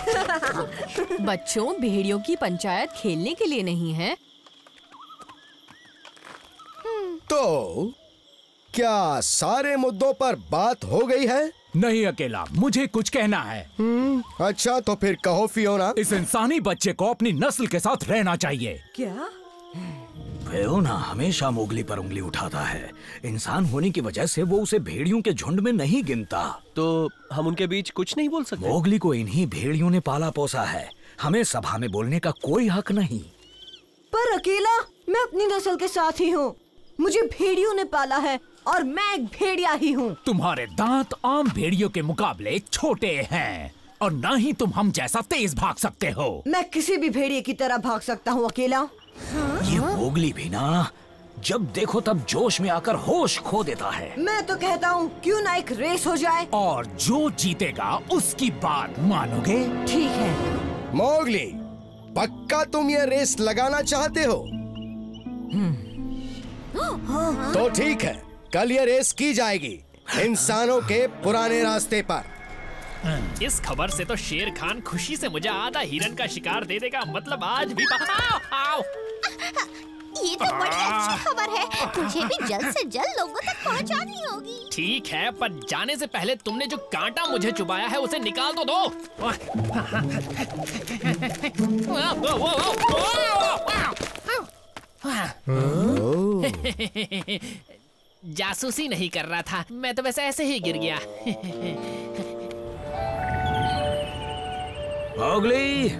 बच्चों, भेड़ियों की पंचायत खेलने के लिए नहीं है। तो क्या सारे मुद्दों पर बात हो गई है? नहीं अकेला, मुझे कुछ कहना है। अच्छा तो फिर कहो फियोना। इस इंसानी बच्चे को अपनी नस्ल के साथ रहना चाहिए। क्या? फियोना हमेशा मोगली पर उंगली उठाता है। इंसान होने की वजह से वो उसे भेड़ियों के झुंड में नहीं गिनता। तो हम उनके बीच कुछ नहीं बोल सकते? मोगली को इन्हीं भेड़ियों ने पाला पोसा है। हमें सभा में बोलने का कोई हक नहीं। पर अकेला, मैं अपनी नस्ल के साथ ही हूँ। मुझे भेड़ियों ने पाला है और मैं एक भेड़िया ही हूँ। तुम्हारे दांत आम भेड़ियों के मुकाबले छोटे हैं और न ही तुम हम जैसा तेज भाग सकते हो। मैं किसी भी भेड़िए की तरह भाग सकता हूँ अकेला। ये मोगली भी ना जब देखो तब जोश में आकर होश खो देता है। मैं तो कहता हूँ क्यों ना एक रेस हो जाए। और जो जीतेगा उसकी बात मानोगे? ठीक है। मोगली, पक्का तुम ये रेस लगाना चाहते हो? तो ठीक है, कल ये रेस की जाएगी इंसानों के पुराने रास्ते पर। इस खबर से तो शेर खान खुशी से मुझे आधा हिरन का शिकार दे देगा। मतलब आज भी ये तो बड़ी अच्छी खबर है। मुझे भी जल्द से जल्द लोगों तक पहुंचानी होगी। ठीक है, पर जाने से पहले तुमने जो कांटा मुझे चुभाया है उसे निकाल तो दो। जासूसी नहीं कर रहा था मैं तो, वैसे ऐसे ही गिर गया। मोगली,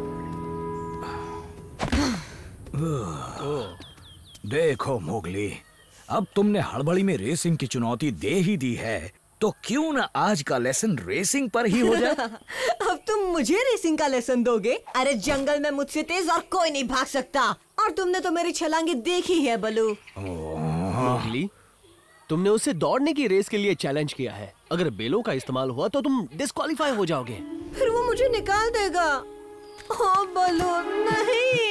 देखो मोगली, अब तुमने हड़बड़ी में रेसिंग की चुनौती दे ही दी है, तो क्यों ना आज का लेसन रेसिंग पर ही हो जाए। अब तुम मुझे रेसिंग का लेसन दोगे? अरे जंगल में मुझसे तेज और कोई नहीं भाग सकता। और तुमने तो मेरी छलांगे देखी है बलू। मोगली, तुमने उसे दौड़ने की रेस के लिए चैलेंज किया है। अगर बेलों का इस्तेमाल हुआ तो तुम डिस्क्वालीफाई हो जाओगे। फिर वो मुझे निकाल देगा। ओ बलू नहीं।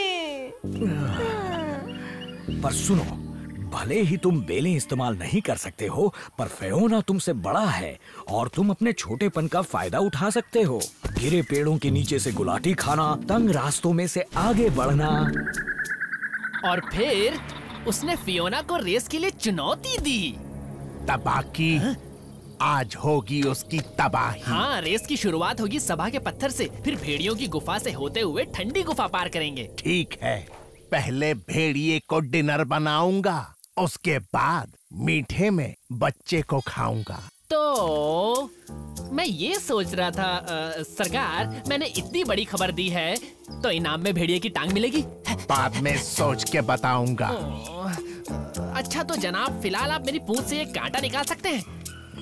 पर सुनो, भले ही तुम बेलें इस्तेमाल नहीं कर सकते हो, पर फियोना तुमसे बड़ा है और तुम अपने छोटेपन का फायदा उठा सकते हो। गिरे पेड़ों के नीचे से गुलाटी खाना, तंग रास्तों में से आगे बढ़ना। और फिर उसने फियोना को रेस के लिए चुनौती दी। तबाही आज होगी उसकी तबाही। हाँ, रेस की शुरुआत होगी सभा के पत्थर से, फिर भेड़ियों की गुफा से होते हुए ठंडी गुफा पार करेंगे। ठीक है, पहले भेड़िए को डिनर बनाऊंगा, उसके बाद मीठे में बच्चे को खाऊंगा। तो मैं ये सोच रहा था सरकार, मैंने इतनी बड़ी खबर दी है तो इनाम में भेड़िए की टांग मिलेगी। बाद में सोच के बताऊंगा। अच्छा तो जनाब, फिलहाल आप मेरी पूंछ से एक कांटा निकाल सकते हैं?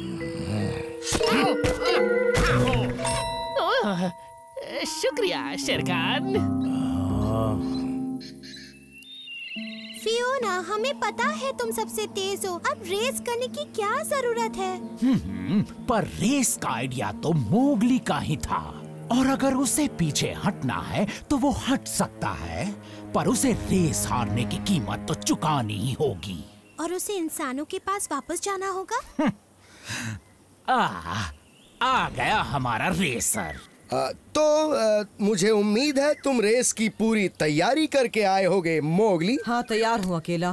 शुक्रिया शेरखान। फियोना, हमें पता है तुम सबसे तेज हो। अब रेस करने की क्या जरूरत है? पर रेस का आइडिया तो मोगली का ही था, और अगर उसे पीछे हटना है तो वो हट सकता है, पर उसे रेस हारने की कीमत तो चुकानी ही होगी। और उसे इंसानों के पास वापस जाना होगा। आ गया हमारा रेसर। मुझे उम्मीद है तुम रेस की पूरी तैयारी करके आए होगे मोगली। हाँ, तैयार हूँ अकेला।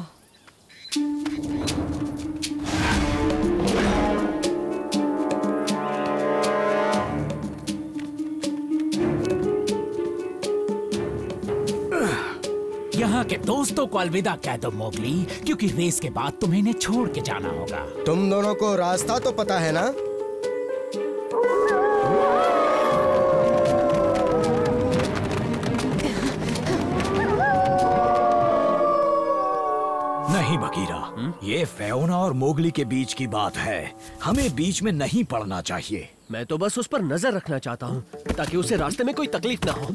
यहाँ के दोस्तों को अलविदा कह दो मोगली, क्योंकि रेस के बाद तुम्हें इन्हें छोड़ के जाना होगा। तुम दोनों को रास्ता तो पता है ना? नहीं बगीरा, ये फियोना और मोगली के बीच की बात है, हमें बीच में नहीं पड़ना चाहिए। मैं तो बस उस पर नजर रखना चाहता हूँ ताकि उसे रास्ते में कोई तकलीफ ना हो।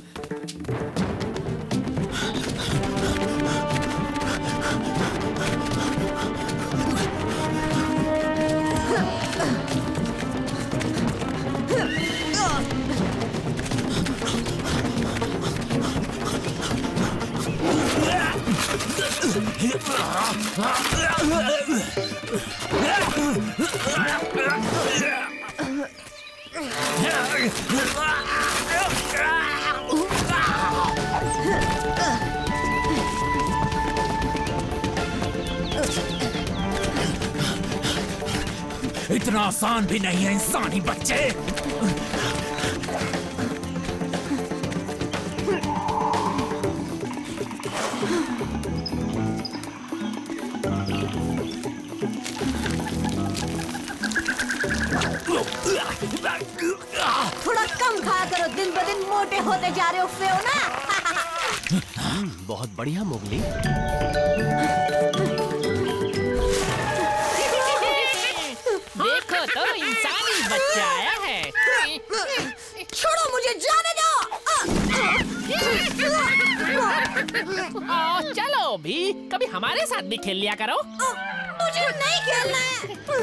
इतना आसान भी नहीं है इंसानी बच्चे। थोड़ा कम खाया करो, दिन ब दिन मोटे होते जा रहे हो फियोना। बहुत बढ़िया मोगली। देखो तो इंसानी बच्चा आया है। छोड़ो मुझे, जाने दो। चलो भी कभी हमारे साथ भी खेल लिया करो। मुझे नहीं खेलना है।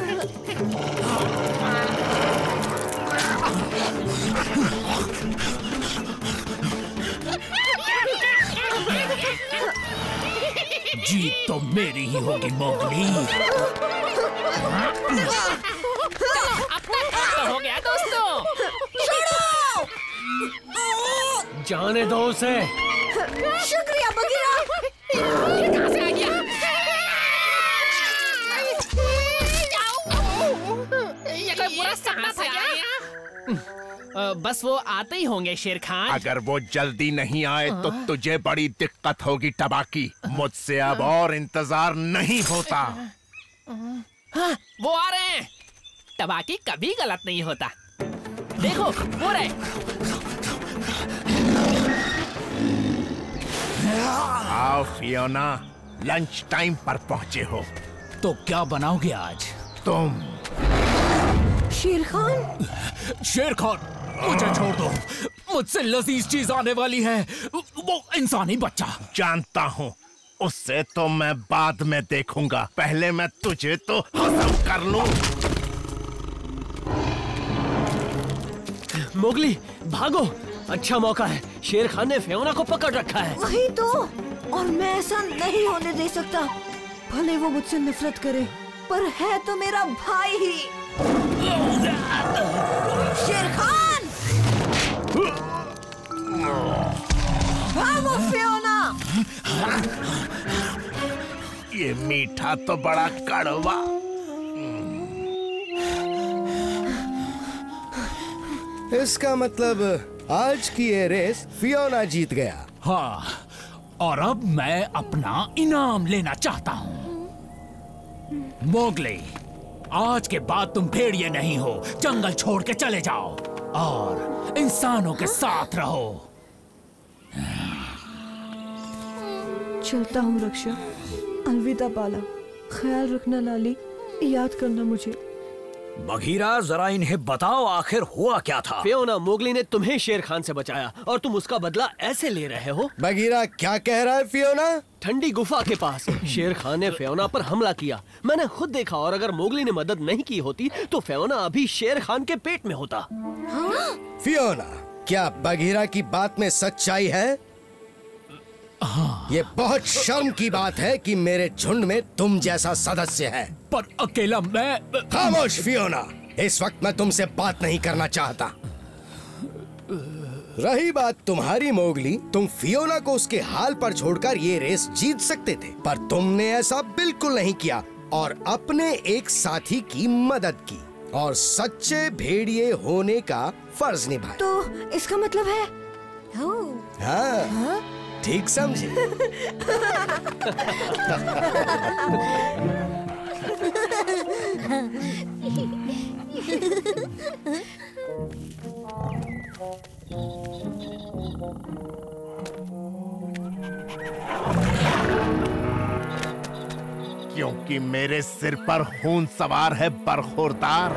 जीत तो मेरी ही होगी मोगली। अपना काम तो हो गया दोस्तों। जाने दो उसे। शुक्रिया बगीरा। ये कहाँ से आ गया? ये कोई बुरा सपना था क्या? बस वो आते ही होंगे शेर खान। अगर वो जल्दी नहीं आए तो तुझे बड़ी दिक्कत होगी टबाकी। मुझसे अब और इंतजार नहीं होता। वो आ रहे हैं। टबाकी कभी गलत नहीं होता। देखो वो रहे। आओ फियोना, लंच टाइम पर पहुंचे हो। तो क्या बनाओगे आज तुम? शेर खान। शेर खान, मुझे छोड़ दो। मुझसे लजीज चीज आने वाली है। वो इंसानी बच्चा। जानता हूँ, उससे तो मैं बाद में देखूंगा। पहले मैं तुझे तो हजम कर लूं। मोगली भागो, अच्छा मौका है। शेर खान ने फियोना को पकड़ रखा है। वही तो, और मैं ऐसा नहीं होने दे सकता। भले वो मुझसे नफरत करे, पर है तो मेरा भाई ही। शेर खान, भागो फियोना। ये मीठा तो बड़ा कड़वा। इसका मतलब आज की ये रेस फियोना जीत गया। हाँ, और अब मैं अपना इनाम लेना चाहता हूँ। मोगली, आज के बाद तुम भेड़िए नहीं हो। जंगल छोड़ के चले जाओ और इंसानों के साथ रहो। चलता हूँ रक्षा। अलविदा बाला। ख्याल रखना लाली, याद करना मुझे। बघीरा, जरा इन्हें बताओ आखिर हुआ क्या था? फियोना, मोगली ने तुम्हें शेर खान से बचाया और तुम उसका बदला ऐसे ले रहे हो। बगीरा क्या कह रहा है फियोना? ठंडी गुफा के पास शेर खान ने फियोना पर हमला किया। मैंने खुद देखा, और अगर मोगली ने मदद नहीं की होती तो फियोना अभी शेर खान के पेट में होता। फियोना, क्या बगीरा की बात में सच्चाई है? हाँ। ये बहुत शर्म की बात है कि मेरे झुंड में तुम जैसा सदस्य है। पर अकेला मैं। खामोश फियोना, इस वक्त मैं तुमसे बात नहीं करना चाहता। रही बात तुम्हारी मोगली, तुम फियोना को उसके हाल पर छोड़कर ये रेस जीत सकते थे, पर तुमने ऐसा बिल्कुल नहीं किया और अपने एक साथी की मदद की और सच्चे भेड़िए होने का फर्ज निभाया। तो इसका मतलब है? हाँ, ठीक समझे। क्योंकि मेरे सिर पर खून सवार है बरखुरदार।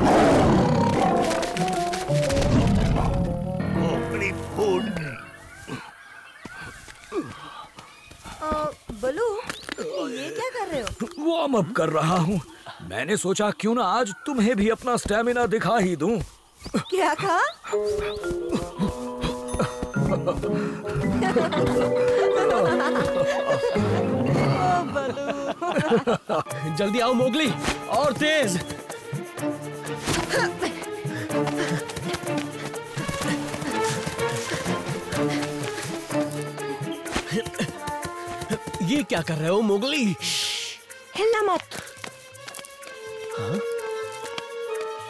खोपड़ी फूट गई। बलू, ये क्या कर रहे हो? वार्म अप कर रहा हूँ। मैंने सोचा क्यों ना आज तुम्हें भी अपना स्टेमिना दिखा ही दूं। क्या कहा? जल्दी आओ मोगली, और तेज। ये क्या कर रहे हो मोगली? हिलना मत।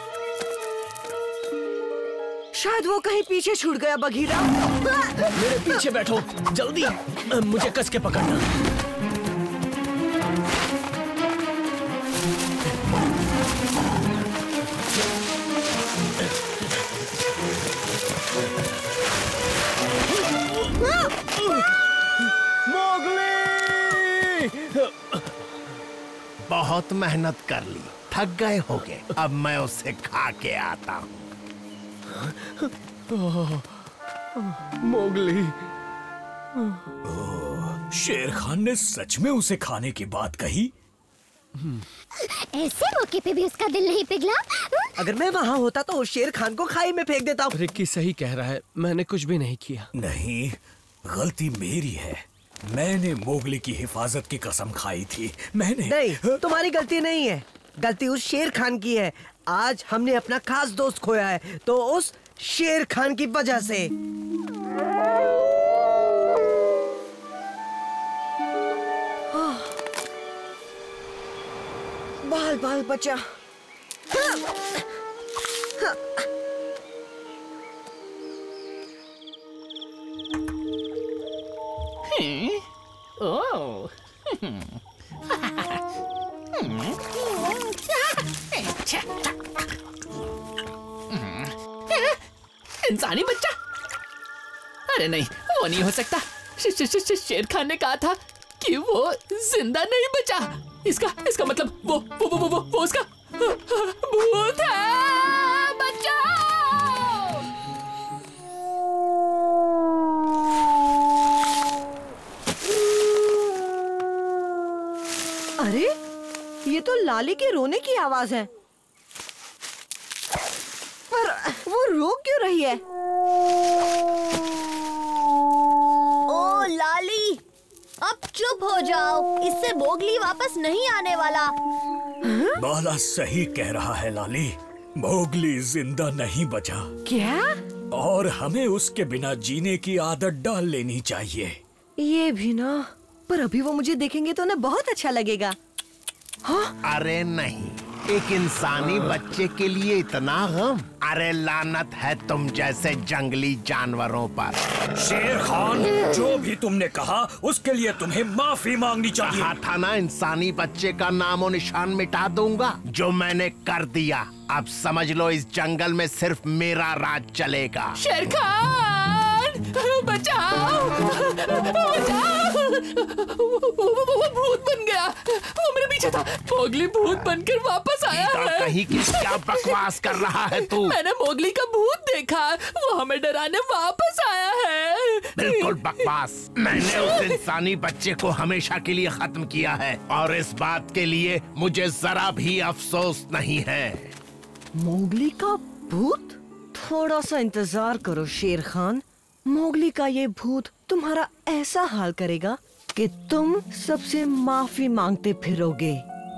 शायद वो कहीं पीछे छूट गया बघीरा। मेरे पीछे बैठो जल्दी, मुझे कस के पकड़ना। मोगली! बहुत मेहनत कर ली, थक गए होगे। अब मैं उसे खा के आता हूँ। मोगली, शेर खान ने सच में उसे खाने की बात कही? ऐसे मौके पे भी उसका दिल नहीं पिघला? अगर मैं वहाँ होता तो शेर खान को खाई में फेंक देता। रिक्की सही कह रहा है, मैंने कुछ भी नहीं किया। नहीं, गलती मेरी है। मैंने मोगली की हिफाजत की कसम खाई थी। मैंने नहीं, तुम्हारी गलती नहीं है, गलती उस शेर खान की है। आज हमने अपना खास दोस्त खोया है, तो उस शेर खान की वजह से। बाल बाल बचा। ओह, इंसानी बच्चा? अरे नहीं, वो नहीं हो सकता। शेर खान ने कहा था कि वो जिंदा नहीं बचा। इसका मतलब वो उसका भूत है। बचाओ! अरे ये तो लाली के रोने की आवाज है, पर वो रो क्यों रही है? ओ लाली, अब चुप हो जाओ, इससे मोगली वापस नहीं आने वाला। बाला सही कह रहा है लाली, मोगली जिंदा नहीं बचा। क्या? और हमें उसके बिना जीने की आदत डाल लेनी चाहिए। ये भी ना, पर अभी वो मुझे देखेंगे तो उन्हें बहुत अच्छा लगेगा। हाँ? अरे नहीं, एक इंसानी बच्चे के लिए इतना गम? अरे लानत है तुम जैसे जंगली जानवरों पर। शेर खान, जो भी तुमने कहा उसके लिए तुम्हें माफी मांगनी चाहिए। कहा था ना, इंसानी बच्चे का नामो निशान मिटा दूंगा। जो मैंने कर दिया, अब समझ लो इस जंगल में सिर्फ मेरा राज चलेगा। शेर खान, बचाओ! वो भूत बन गया। वो मेरे पीछे था। मोगली भूत बनकर वापस आया है। कहीं की क्या बकवास कर रहा है तू? मैंने मोगली का भूत देखा, वो हमें डराने वापस आया है। बिल्कुल बकवास। मैंने उस इंसानी बच्चे को हमेशा के लिए खत्म किया है, और इस बात के लिए मुझे जरा भी अफसोस नहीं है। मोगली का भूत? थोड़ा सा इंतजार करो शेर खान, मोगली का ये भूत तुम्हारा ऐसा हाल करेगा कि तुम सबसे माफी मांगते फिरोगे।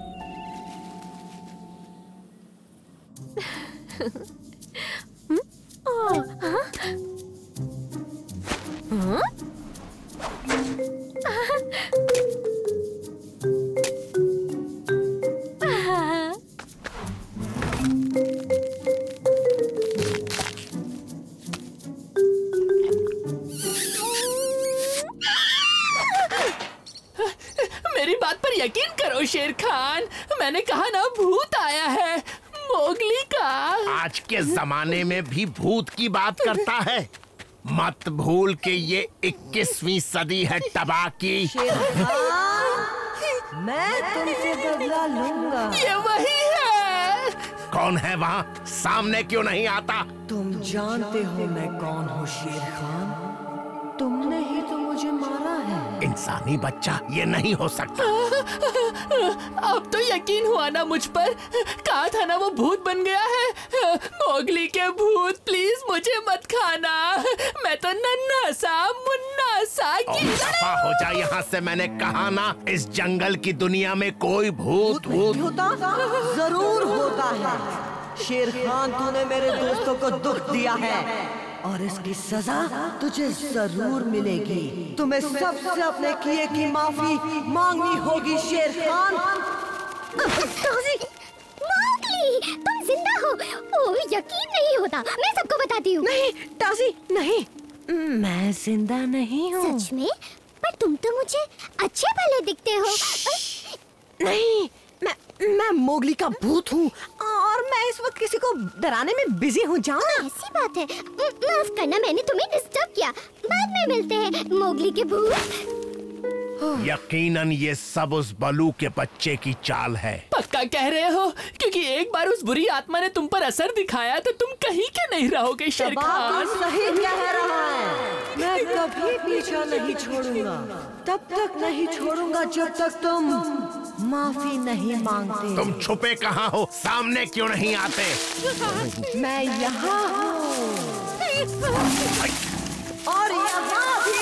मेरी बात पर यकीन करो शेर खान, मैंने कहा ना भूत आया है मोगली का। आज के जमाने में भी भूत की बात करता है। मत भूल के ये 21वीं सदी है तबाह की। शेर खान, मैं तुमसे बदला लूंगा। ये वही है। कौन है वहाँ? सामने क्यों नहीं आता? तुम जानते हो मैं कौन हूँ शेर खान, तुमने ही तो मुझे मारा है। इंसानी बच्चा, ये नहीं हो सकता। अब तो यकीन हुआ ना मुझ पर। कहा था ना वो भूत बन गया है। मोगली के भूत, प्लीज मुझे मत खाना। मैं तो नन्हा सा मुन्ना सा की। दफा हो जा यहाँ से, मैंने कहा ना, इस जंगल की दुनिया में कोई भूत भूत होता? जरूर होता है। शेर खान, तूने मेरे दोस्तों को दुख दिया है और इसकी सजा तुझे जरूर मिलेगी। तुम्हें सबसे अपने किए की माफी मांगनी होगी शेर खान। मोगली, तुम जिंदा हो। ओह, यकीन नहीं होता। मैं सबको बताती हूँ। नहीं टासी, नहीं, मैं जिंदा नहीं हूँ। सच में? पर तुम तो मुझे अच्छे भले दिखते हो। नहीं, मैं मोगली का भूत हूँ और मैं इस वक्त किसी को डराने में बिजी हूँ। जाओ ना। ऐसी बात है। माफ करना, मैंने तुम्हें डिस्टर्ब किया। बाद में मिलते हैं मोगली के भूत। यकीनन ये सब उस बलू के बच्चे की चाल है। पक्का कह रहे हो? क्योंकि एक बार उस बुरी आत्मा ने तुम पर असर दिखाया तो तुम कहीं के नहीं रहोगे शेर खान। सही कह रहा है। मैं कभी पीछा नहीं छोड़ूंगा, तब तक नहीं छोड़ूंगा जब तक तुम माफी नहीं मांगते। तुम छुपे कहाँ हो? सामने क्यों नहीं आते? मैं यहाँ हूँ और यहाँ भी।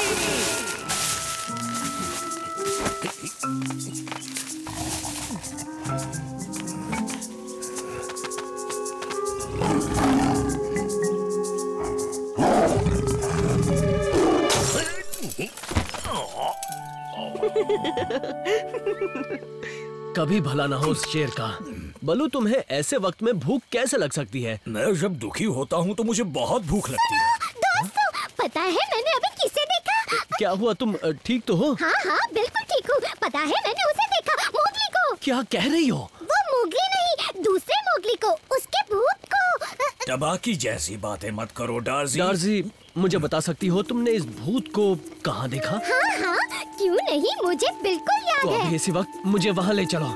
कभी भला ना हो उस शेर का। बलू, तुम्हें ऐसे वक्त में भूख कैसे लग सकती है? मैं जब दुखी होता हूँ तो मुझे बहुत भूख लगती है। दोस्तों, पता है मैंने अभी किसे देखा? क्या हुआ, तुम ठीक तो हो? हाँ हाँ, बिल्कुल ठीक हूँ। पता है मैंने उसे देखा, मोगली को। क्या कह रही हो? वो मोगली नहीं, दूसरे मोगली को, उसके भूत को। तबाकी जैसी बातें मत करो डार्जी। डार्जी, मुझे बता सकती हो तुमने इस भूत को कहाँ देखा? हाँ हाँ, क्यों नहीं, मुझे बिल्कुल याद तो है। अभी इसी वक्त मुझे वहाँ ले चलो।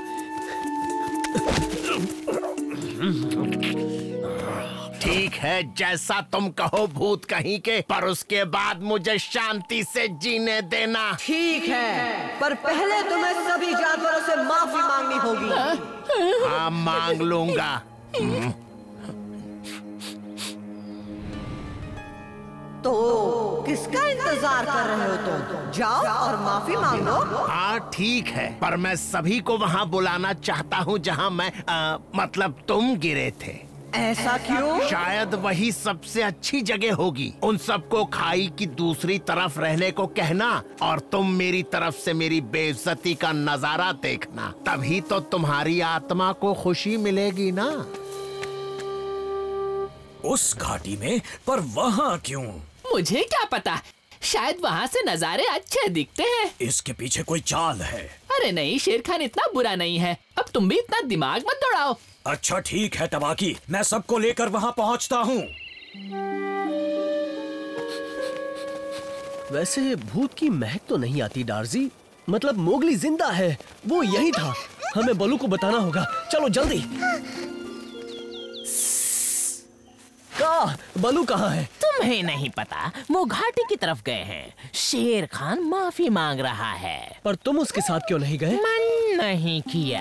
ठीक है, जैसा तुम कहो भूत कहीं के, पर उसके बाद मुझे शांति से जीने देना। ठीक है, पर पहले तुम्हें सभी जानवरों से माफी मांगनी होगी। हाँ, मांग लूंगा। तो किसका इंतजार कर रहे हो तुम? जाओ और माफी मांगो। हाँ ठीक है, पर मैं सभी को वहाँ बुलाना चाहता हूँ जहाँ मैं मतलब तुम गिरे थे। ऐसा क्यों? शायद वही सबसे अच्छी जगह होगी। उन सबको खाई की दूसरी तरफ रहने को कहना और तुम मेरी तरफ से मेरी बेइज्जती का नजारा देखना। तभी तो तुम्हारी आत्मा को खुशी मिलेगी ना। उस घाटी में? पर वहाँ क्यों? मुझे क्या पता, शायद वहाँ से नजारे अच्छे दिखते हैं। इसके पीछे कोई चाल है। अरे नहीं, शेर खान इतना बुरा नहीं है। अब तुम भी इतना दिमाग मत दौड़ाओ। अच्छा ठीक है तबाकी, मैं सबको लेकर वहाँ पहुँचता हूँ। वैसे भूत की महक तो नहीं आती डार्जी। मतलब मोगली जिंदा है, वो यही था। हमें बलू को बताना होगा। चलो जल्दी। बलू कहाँ है? तुम्हें नहीं पता, वो घाटी की तरफ गए हैं। शेर खान माफी मांग रहा है। पर तुम उसके साथ क्यों नहीं गए? मन नहीं किया।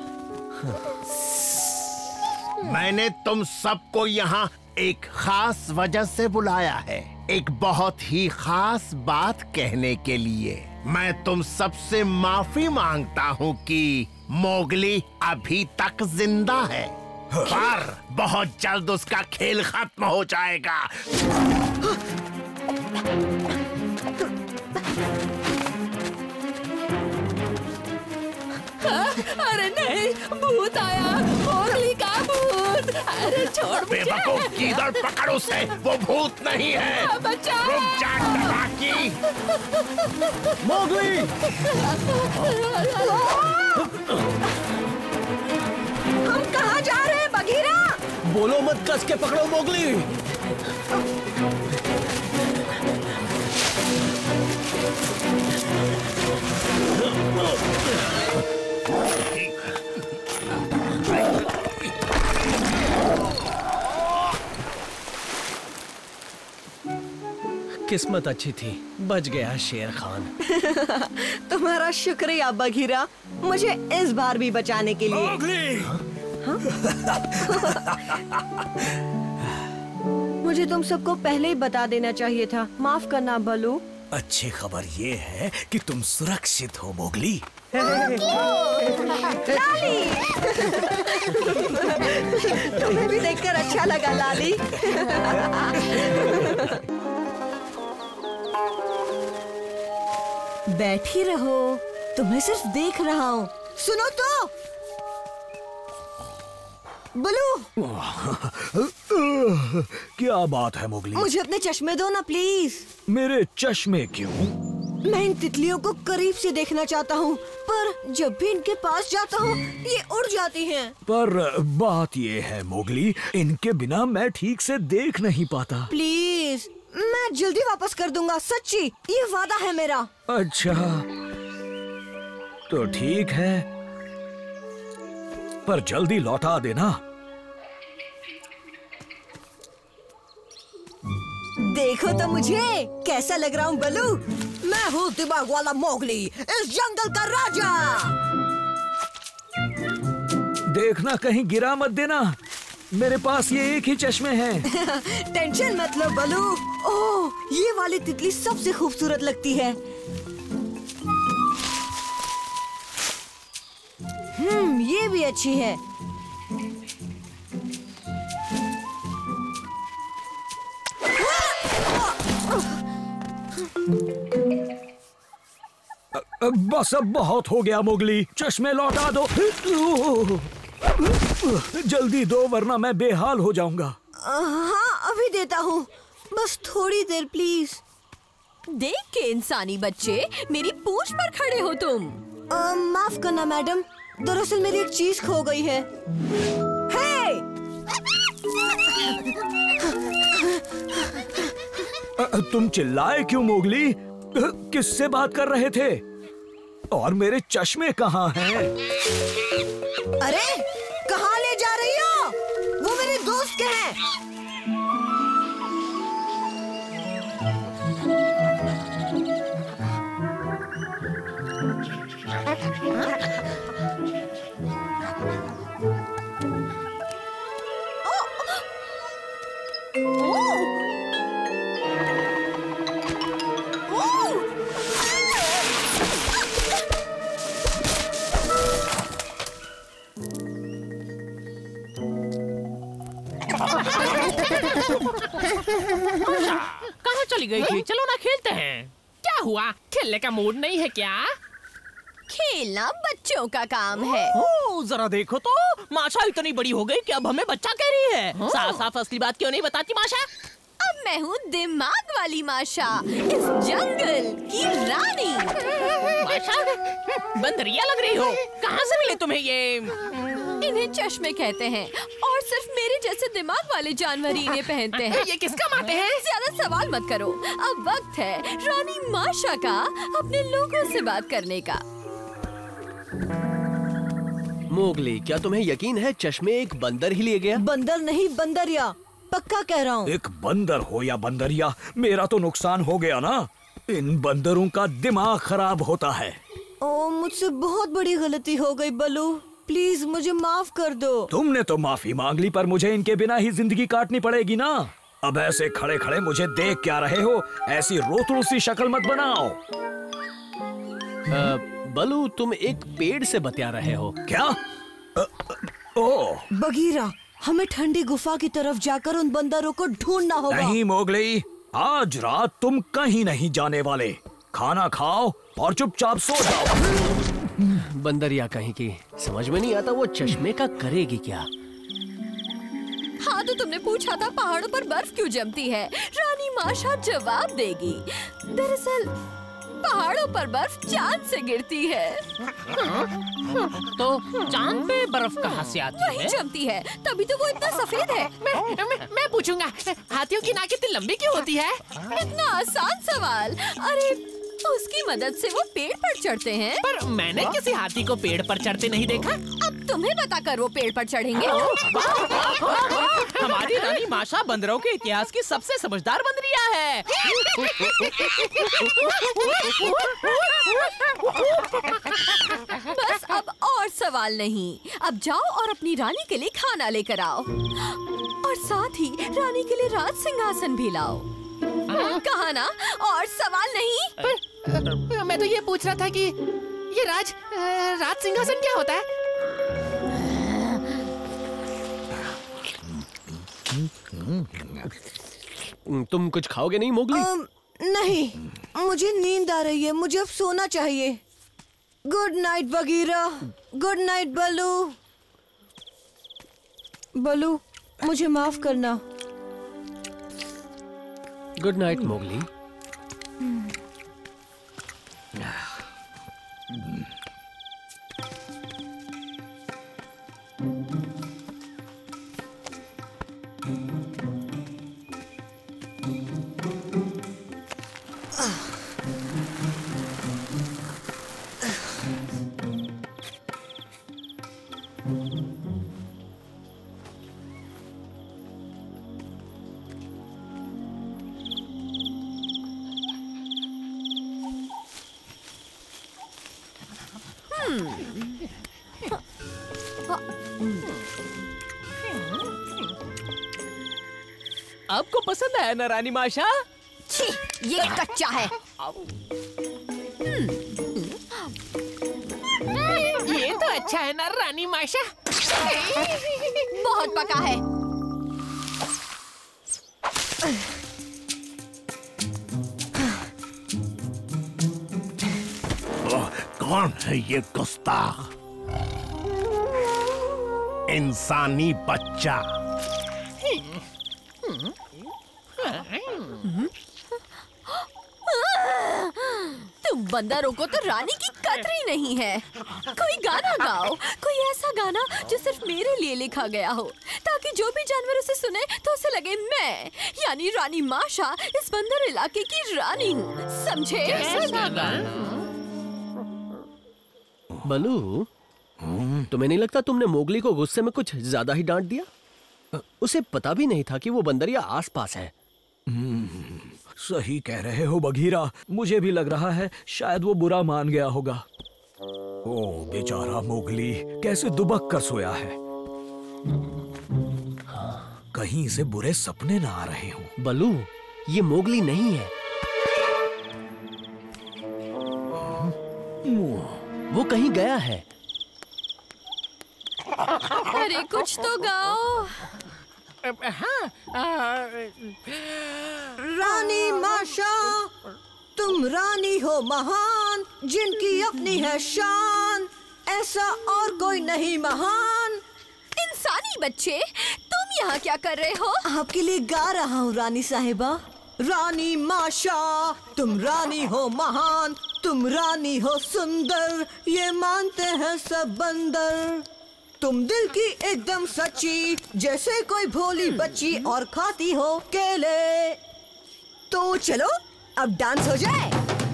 मैंने तुम सबको यहाँ एक खास वजह से बुलाया है, एक बहुत ही खास बात कहने के लिए। मैं तुम सबसे माफी मांगता हूँ कि मोगली अभी तक जिंदा है, पर बहुत जल्द उसका खेल खत्म हो जाएगा। अरे नहीं, भूत आया, मोगली का भूत। अरे छोड़ मुझे। बेवकूफ, किधर पकड़ उसे, वो भूत नहीं है। बचाओ। रुक जा तबाकी। मोगली! हम कहाँ जा रहे हैं बघीरा? बोलो मत, कस के पकड़ो मोगली। किस्मत अच्छी थी, बच गया शेर खान। तुम्हारा शुक्रिया बघीरा, मुझे इस बार भी बचाने के लिए। हाँ? मुझे तुम सबको पहले ही बता देना चाहिए था। माफ करना बलू। अच्छी खबर ये है कि तुम सुरक्षित हो मोगली। लाली! तुम्हें भी देखकर अच्छा लगा लाली। बैठी रहो, तुम्हें सिर्फ देख रहा हूँ। सुनो तो, बलू, क्या बात है मोगली? मुझे अपने चश्मे दो ना प्लीज। मेरे चश्मे क्यों? मैं इन तितलियों को करीब से देखना चाहता हूँ, पर जब भी इनके पास जाता हूँ ये उड़ जाती हैं। पर बात ये है मोगली, इनके बिना मैं ठीक से देख नहीं पाता। प्लीज, मैं जल्दी वापस कर दूंगा, सच्ची, ये वादा है मेरा। अच्छा तो ठीक है, पर जल्दी लौटा देना। देखो तो मुझे कैसा लग रहा हूँ बलू। मैं हूँ दिमाग वाला मोगली, इस जंगल का राजा। देखना कहीं गिरा मत देना, मेरे पास ये एक ही चश्मे हैं। टेंशन मत लो बलू। ओह, ये वाली तितली सबसे खूबसूरत लगती है। ये भी अच्छी है। बस अब बहुत हो गया मोगली, चश्मे लौटा दो। जल्दी दो वरना मैं बेहाल हो जाऊंगा। हाँ अभी देता हूँ, बस थोड़ी देर प्लीज। देख के इंसानी बच्चे, मेरी पूंछ पर खड़े हो तुम। माफ करना मैडम, दरअसल मेरी एक चीज खो गई है। हे! तुम चिल्लाए क्यों मोगली? किससे बात कर रहे थे? और मेरे चश्मे कहाँ हैं? अरे कहाँ ले जा रही हो? वो मेरे दोस्त के हैं। कहाँ चली गई थी? चलो ना खेलते हैं। क्या हुआ, खेलने का मूड नहीं है क्या? खेलना बच्चों का काम है। ओ, जरा देखो तो, माशा इतनी बड़ी हो गई कि अब हमें बच्चा कह रही है। साफ साफ असली बात क्यों नहीं बताती माशा? अब मैं हूँ दिमाग वाली माशा, इस जंगल की रानी। माशा, बंदरिया लग रही हो। कहाँ से मिले तुम्हें ये? इन्हें चश्मे कहते हैं और सिर्फ मेरे जैसे दिमाग वाले जानवर ही इन्हें पहनते हैं। ये किसका माटे हैं? ज्यादा सवाल मत करो, अब वक्त है रानी माशा का अपने लोगों से बात करने का। मोगली, क्या तुम्हें यकीन है चश्मे एक बंदर ही ले गया? बंदर नहीं, बंदरिया, पक्का कह रहा हूँ। एक बंदर हो या बंदरिया, मेरा तो नुकसान हो गया ना। इन बंदरों का दिमाग खराब होता है। ओ, मुझसे बहुत बड़ी गलती हो गई बलू, प्लीज मुझे माफ कर दो। तुमने तो माफी मांग ली, पर मुझे इनके बिना ही जिंदगी काटनी पड़ेगी ना। अब ऐसे खड़े खड़े मुझे देख क्या रहे हो? ऐसी रोतरू सी शक्ल मत बनाओ। बलू, तुम एक पेड़ से बतिया रहे हो क्या? ओ बगीरा, हमें ठंडी गुफा की तरफ जाकर उन बंदरों को ढूंढना होगा। नहीं मोगली, आज रात तुम कहीं नहीं जाने वाले। खाना खाओ और चुपचाप सो जाओ। बंदरिया कहीं की, समझ में नहीं आता वो चश्मे का करेगी क्या। हाँ तो तुमने पूछा था पहाड़ों पर बर्फ क्यों जमती है, रानी माशा जवाब देगी। दरअसल पहाड़ों पर बर्फ चांद से गिरती है। तो चांद पे बर्फ कहाँ से आती है? वही जमती है, तभी तो वो इतना सफेद है। मैं पूछूंगा, हाथियों की नाक इतनी लंबी क्यों होती है? इतना आसान सवाल। अरे उसकी मदद से वो पेड़ पर चढ़ते हैं। पर मैंने किसी हाथी को पेड़ पर चढ़ते नहीं देखा। अब तुम्हें बताकर वो पेड़ पर चढ़ेंगे। हमारी रानी माशा बंदरों के इतिहास की सबसे समझदार बंदरिया है। बस अब और सवाल नहीं, अब जाओ और अपनी रानी के लिए खाना लेकर आओ और साथ ही रानी के लिए राज सिंहासन भी लाओ। कहा ना, और सवाल नहीं। पर मैं तो ये पूछ रहा था कि ये राज सिंहासन क्या होता है? तुम कुछ खाओगे नहीं मोगली? नहीं, मुझे नींद आ रही है, मुझे अब सोना चाहिए। Good night Bagheera, good night Baloo. Baloo, मुझे माफ करना। Good night Mowgli. आपको पसंद आया ना रानी माशा? छी, ये कच्चा है। ये तो अच्छा है ना रानी माशा? बहुत पका है। कौन है ये गुस्ताख? इंसानी बच्चा। तुम बंदरों को तो रानी की कदर ही नहीं है। कोई गाना गाओ, कोई ऐसा गाना जो सिर्फ मेरे लिए लिखा गया हो, ताकि जो भी जानवर उसे सुने तो उसे लगे मैं यानी रानी माशा इस बंदर इलाके की रानी हूँ, समझे? बलू, तुम्हें नहीं लगता तुमने मोगली को गुस्से में कुछ ज्यादा ही डांट दिया? उसे पता भी नहीं था कि वो बंदरिया आसपास है। सही कह रहे हो बघीरा, मुझे भी लग रहा है शायद वो बुरा मान गया होगा। ओ बेचारा मोगली कैसे दुबक कर सोया है। कहीं इसे बुरे सपने ना आ रहे हों। बलू, ये मोगली नहीं है। वो कहीं गया है। अरे कुछ तो गाओ। रानी माशा, तुम रानी हो महान, जिनकी अपनी है शान, ऐसा और कोई नहीं महान। इंसानी बच्चे, तुम यहाँ क्या कर रहे हो? आपके लिए गा रहा हूँ रानी साहिबा। रानी माशा, तुम रानी हो महान, तुम रानी हो सुंदर, ये मानते हैं सब बंदर। तुम दिल की एकदम सच्ची, जैसे कोई भोली बच्ची, और खाती हो केले। तो चलो अब डांस हो जाए।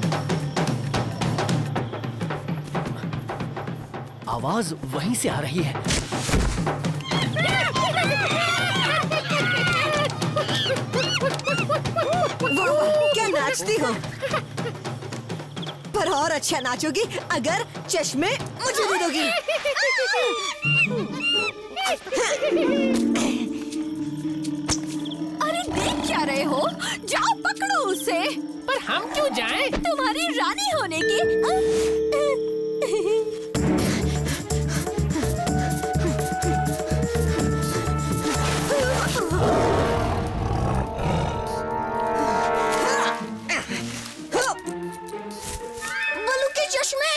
आवाज वहीं से आ रही है। वाह, क्या नाचती हो। पर और अच्छा नाचोगी अगर चश्मे मुझे दे दोगी। अरे देख क्या रहे हो? जाओ पकड़ो उसे। पर हम क्यों जाएं? तुम्हारी रानी होने की। बलू के चश्मे।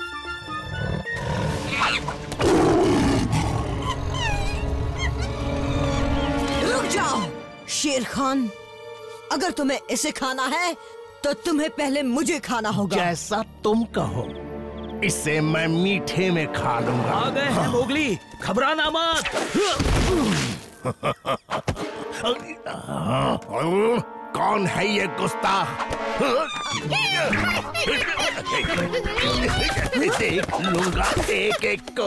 रुक जाओ शेर खान, अगर तुम्हें इसे खाना है तो तुम्हें पहले मुझे खाना होगा। जैसा तुम कहो, इसे मैं मीठे में खा लूंगा। आ गए हैं मोगली, घबराना मत। कौन है ये गुस्ताख? देख लूंगा एक एक को।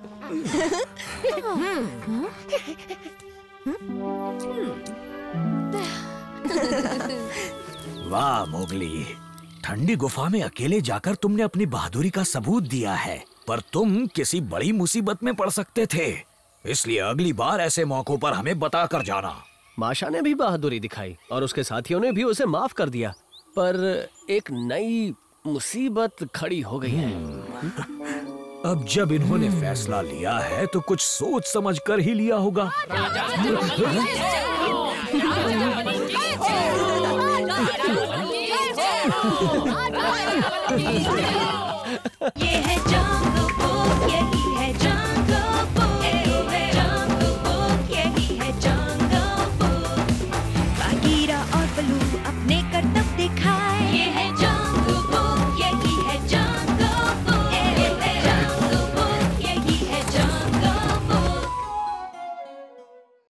वाह मोगली, ठंडी गुफा में अकेले जाकर तुमने अपनी बहादुरी का सबूत दिया है, पर तुम किसी बड़ी मुसीबत में पड़ सकते थे, इसलिए अगली बार ऐसे मौकों पर हमें बता कर जाना। माशा ने भी बहादुरी दिखाई और उसके साथियों ने भी उसे माफ कर दिया, पर एक नई मुसीबत खड़ी हो गई है। अब जब इन्होंने फैसला लिया है तो कुछ सोच समझ कर ही लिया होगा। ये है